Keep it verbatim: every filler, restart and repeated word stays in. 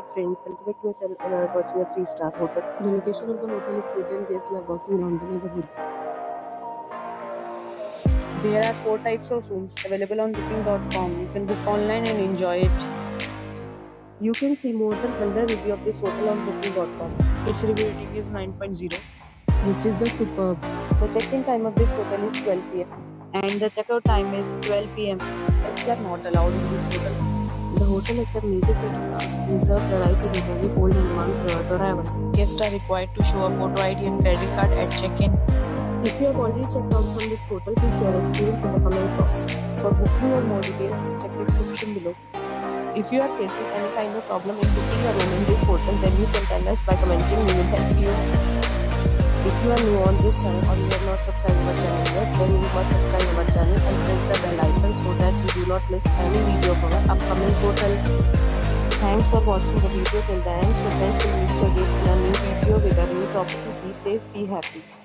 friends and connect to each other uh, watching a three-star hotel. The location of the hotel is good and guests love walking around the neighborhood. There are four types of rooms available on booking dot com. You can book online and enjoy it. You can see more than one hundred reviews of this hotel on booking dot com. Its review rating is nine point zero, which is the superb. The check-in time of this hotel is twelve p m and the checkout time is twelve p m Pets are not allowed in this hotel. The hotel accepts major credit cards. Reserve the right to temporarily hold on demand prior to arrival. Guests are required to show a photo I D and credit card at check-in. If you have already checked out from this hotel, please share your experience in the comment box. For booking or more details, check the description below. If you are facing any kind of problem in booking a room in this hotel, then you can tell us by commenting. We will help you. If you are new on this channel or you have not subscribed our channel yet, then you must subscribe our channel and press the bell icon so that you do not miss any video of our upcoming hotel. Thanks for watching the video till the end. So friends, will meet you again in a new video with a new topic. Be safe, be happy.